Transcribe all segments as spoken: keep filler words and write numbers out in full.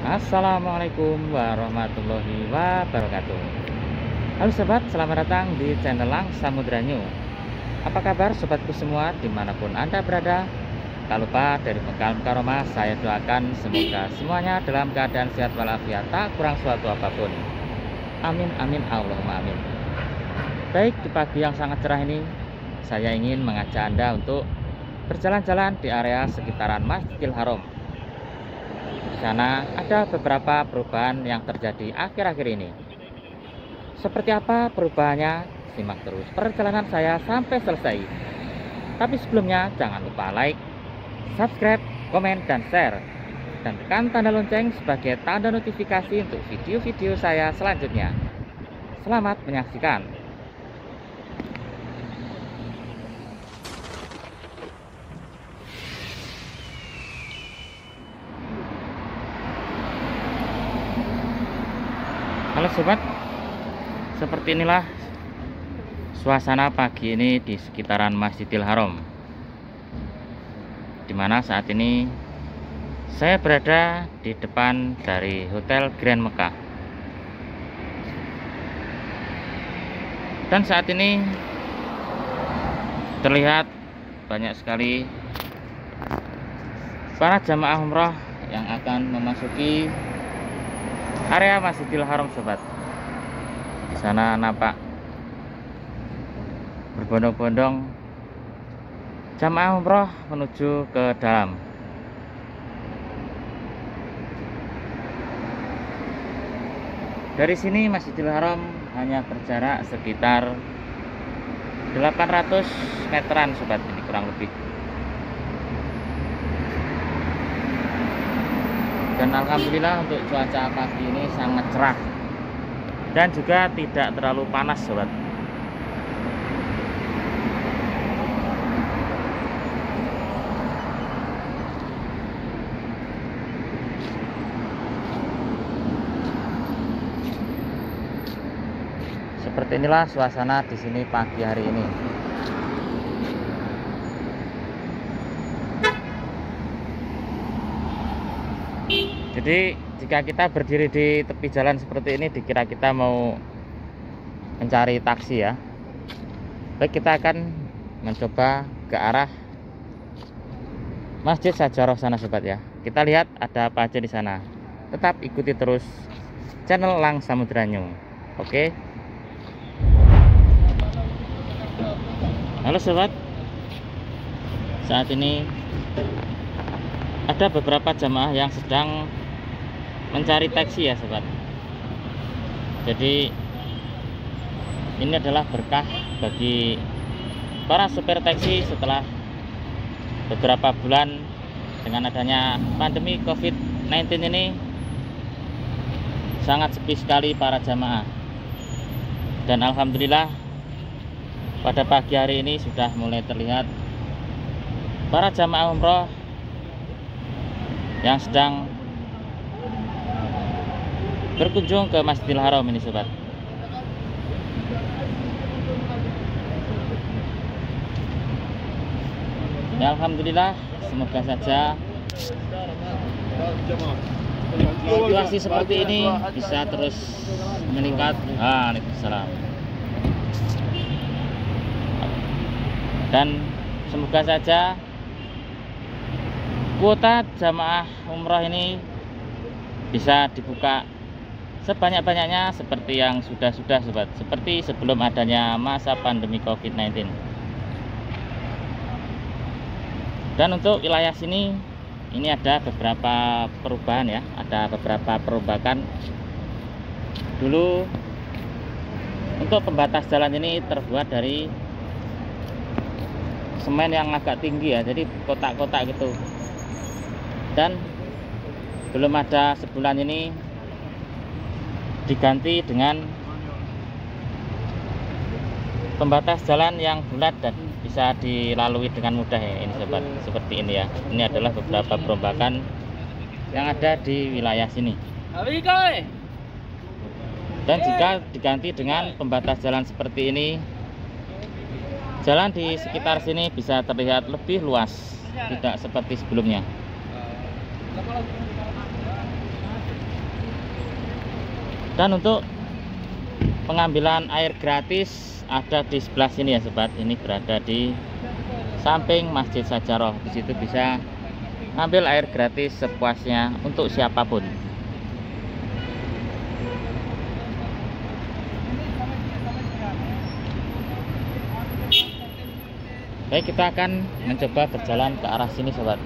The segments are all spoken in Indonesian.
Assalamualaikum warahmatullahi wabarakatuh. Halo sobat, selamat datang di channel Lang Samudra New. Apa kabar sobatku semua dimanapun anda berada? Tak lupa dari bekal karomah saya doakan semoga semuanya dalam keadaan sehat walafiat, tak kurang suatu apapun. Amin amin Allahumma amin. Baik, di pagi yang sangat cerah ini saya ingin mengajak anda untuk berjalan-jalan di area sekitaran Masjidil Haram. Di sana ada beberapa perubahan yang terjadi akhir-akhir ini. Seperti apa perubahannya? Simak terus perjalanan saya sampai selesai. Tapi sebelumnya jangan lupa like, subscribe, komen, dan share. Dan tekan tanda lonceng sebagai tanda notifikasi untuk video-video saya selanjutnya. Selamat menyaksikan. Halo sobat, seperti inilah suasana pagi ini di sekitaran Masjidil Haram, dimana saat ini saya berada di depan dari Hotel Grand Mekah. Dan saat ini terlihat banyak sekali para jamaah umroh yang akan memasuki area Masjidil Haram sobat. Di sana nampak berbondong-bondong jamaah umroh menuju ke dalam. Dari sini Masjidil Haram hanya berjarak sekitar delapan ratus meteran sobat, ini kurang lebih. Dan alhamdulillah untuk cuaca pagi ini sangat cerah dan juga tidak terlalu panas sobat. Seperti inilah suasana di sini pagi hari ini. Jadi jika kita berdiri di tepi jalan seperti ini, dikira kita mau mencari taksi ya. Baik, kita akan mencoba ke arah Masjid Sajarah sana sobat ya. Kita lihat ada apa aja di sana. Tetap ikuti terus channel Lang Samudra New. Oke. Halo sobat. Saat ini ada beberapa jamaah yang sedang mencari taksi ya sobat. Jadi ini adalah berkah bagi para supir taksi setelah beberapa bulan dengan adanya pandemi covid sembilan belas ini. Sangat sepi sekali para jamaah. Dan alhamdulillah pada pagi hari ini sudah mulai terlihat para jamaah umroh yang sedang berkunjung ke Masjidil Haram ini sobat. Ya alhamdulillah, semoga saja situasi seperti ini bisa terus meningkat. Waalaikumsalam. Dan semoga saja kuota jamaah umroh ini bisa dibuka sebanyak-banyaknya seperti yang sudah-sudah sobat, seperti sebelum adanya masa pandemi covid sembilan belas. Dan untuk wilayah sini ini ada beberapa perubahan ya, ada beberapa perubahan. Dulu untuk pembatas jalan ini terbuat dari semen yang agak tinggi ya, jadi kotak-kotak gitu. Dan belum ada sebulan ini diganti dengan pembatas jalan yang bulat dan bisa dilalui dengan mudah ya ini sobat, seperti ini ya. Ini adalah beberapa perombakan yang ada di wilayah sini. Dan jika diganti dengan pembatas jalan seperti ini, jalan di sekitar sini bisa terlihat lebih luas, tidak seperti sebelumnya. Dan untuk pengambilan air gratis ada di sebelah sini ya sobat. Ini berada di samping Masjid Sajaroh. Di situ bisa ngambil air gratis sepuasnya untuk siapapun. Baik, kita akan mencoba berjalan ke arah sini sobat.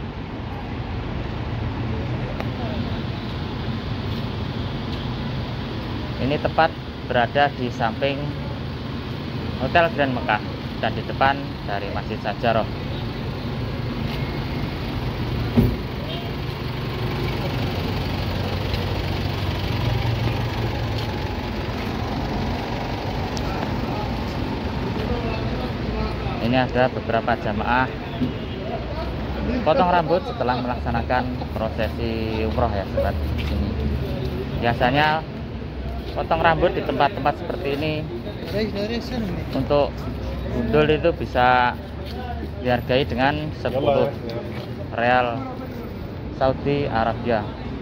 Ini tepat berada di samping Hotel Grand Mekah dan di depan dari Masjid Sajaroh. Ini ada beberapa jamaah potong rambut setelah melaksanakan prosesi umroh ya sobat. Di sini biasanya potong rambut di tempat-tempat seperti ini untuk gundul itu bisa dihargai dengan sepuluh real Saudi Arabia.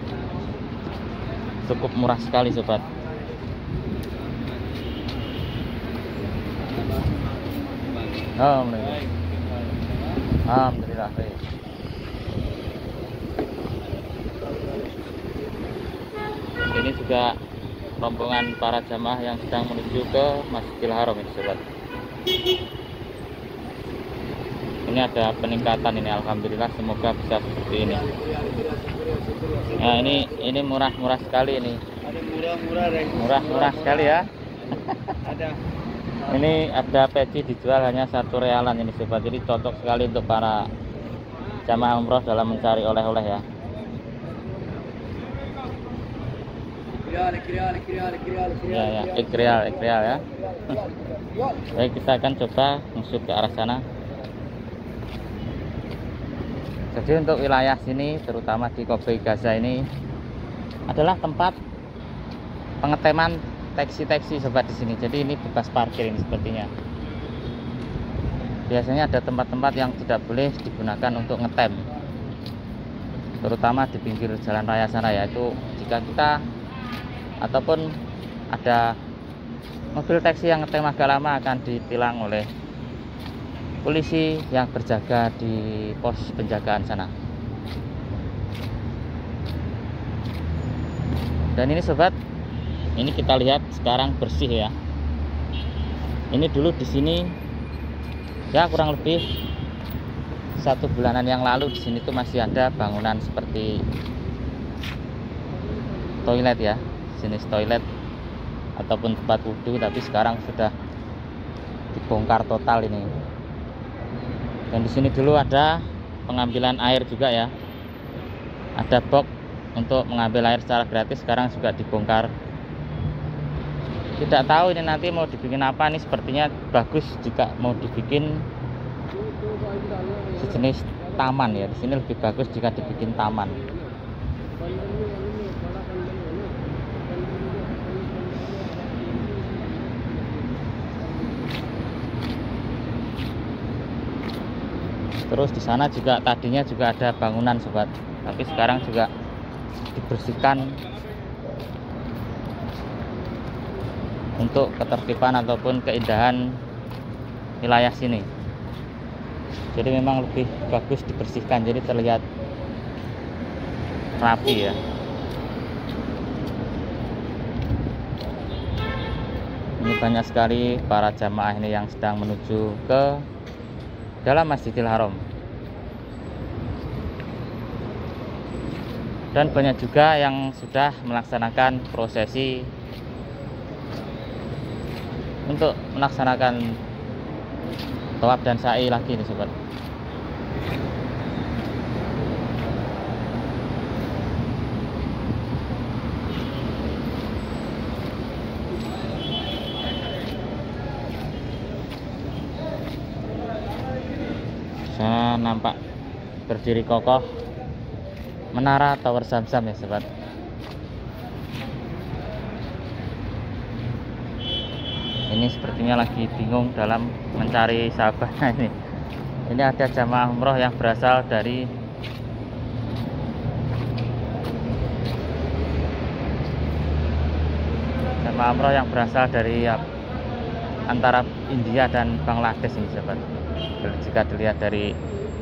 Cukup murah sekali sobat. Alhamdulillah. Alhamdulillah. Ini juga rombongan para jamaah yang sedang menuju ke Masjidil Haram ini sobat. Ini ada peningkatan ini, alhamdulillah, semoga bisa seperti ini. Nah, ini ini murah-murah sekali ini. Murah-murah sekali ya. Ada. Ini ada peci dijual hanya satu realan ini sobat. Jadi cocok sekali untuk para jamaah umroh dalam mencari oleh-oleh ya. Ya ya, ikrial, ikrial ya. Baik, kita akan coba masuk ke arah sana. Jadi untuk wilayah sini, terutama di Khobei Gaza ini adalah tempat pengeteman taksi-taksi sobat di sini. Jadi ini bebas parkir ini sepertinya. Biasanya ada tempat-tempat yang tidak boleh digunakan untuk ngetem, terutama di pinggir jalan raya sana, yaitu jika kita ataupun ada mobil taksi yang ngetem agak lama akan ditilang oleh polisi yang berjaga di pos penjagaan sana. Dan ini sobat, ini kita lihat sekarang bersih ya. Ini dulu di sini ya kurang lebih satu bulanan yang lalu di sini tuh masih ada bangunan seperti toilet ya, jenis toilet ataupun tempat wudhu, tapi sekarang sudah dibongkar total ini. Dan di sini dulu ada pengambilan air juga ya, ada box untuk mengambil air secara gratis, sekarang juga dibongkar. Tidak tahu ini nanti mau dibikin apa nih, sepertinya bagus jika mau dibikin sejenis taman ya. Di sini lebih bagus jika dibikin taman. Terus di sana juga tadinya juga ada bangunan sobat, tapi sekarang juga dibersihkan untuk ketertiban ataupun keindahan wilayah sini. Jadi memang lebih bagus dibersihkan, jadi terlihat rapi ya. Ini banyak sekali para jamaah ini yang sedang menuju ke dalam Masjidil Haram. Dan banyak juga yang sudah melaksanakan prosesi untuk melaksanakan tawaf dan sa'i lagi nih sobat. Saya nampak berdiri kokoh menara Tower Zamzam ya sobat. Ini sepertinya lagi bingung dalam mencari sahabatnya ini. Ini ada jamaah umroh yang berasal dari jamaah umroh yang berasal dari ya, antara India dan Bangladesh ini sahabat. Jika dilihat dari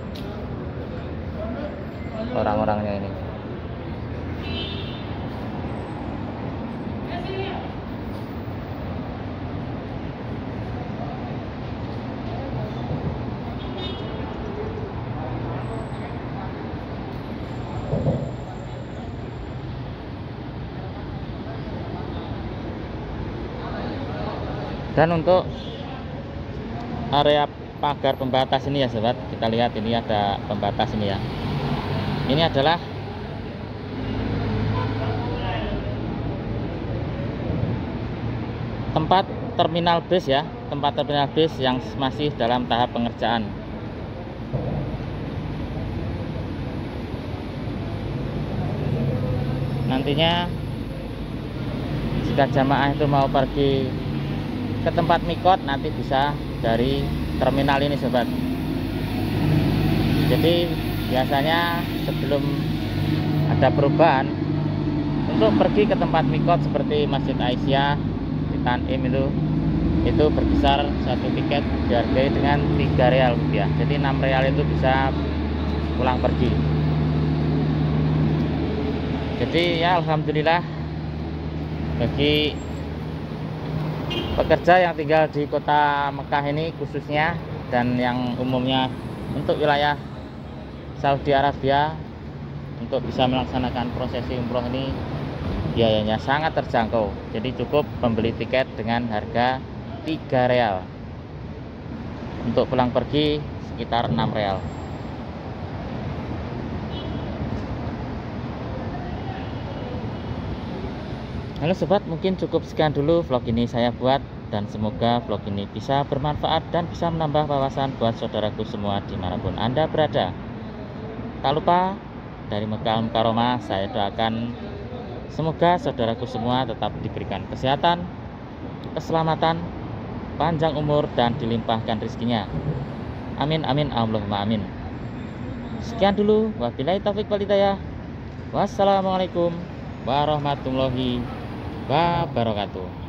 orang-orangnya ini. Dan untuk area pagar pembatas ini ya sahabat, kita lihat ini ada pembatas ini ya. Ini adalah tempat terminal bis ya, tempat terminal bis yang masih dalam tahap pengerjaan. Nantinya jika jamaah itu mau pergi ke tempat mikot, nanti bisa dari terminal ini sobat. Jadi biasanya sebelum ada perubahan, untuk pergi ke tempat mikot seperti Masjid Aisyah di Tanim itu itu berkisar satu tiket dihargai dengan tiga real rupiah. Jadi enam real itu bisa pulang pergi. Jadi ya alhamdulillah bagi pekerja yang tinggal di kota Mekah ini khususnya, dan yang umumnya untuk wilayah Saudi Arabia, untuk bisa melaksanakan prosesi umroh ini biayanya sangat terjangkau. Jadi cukup membeli tiket dengan harga tiga real, untuk pulang pergi sekitar enam real. Halo sobat, mungkin cukup sekian dulu vlog ini saya buat, dan semoga vlog ini bisa bermanfaat dan bisa menambah wawasan buat saudaraku semua dimanapun Anda berada. Tak lupa dari Mekah Mukarramah saya doakan semoga saudaraku semua tetap diberikan kesehatan, keselamatan, panjang umur, dan dilimpahkan rezekinya. Amin amin Allahumma amin. Sekian dulu, wabillahi taufiq wal hidayah. Wassalamualaikum warahmatullahi wabarakatuh.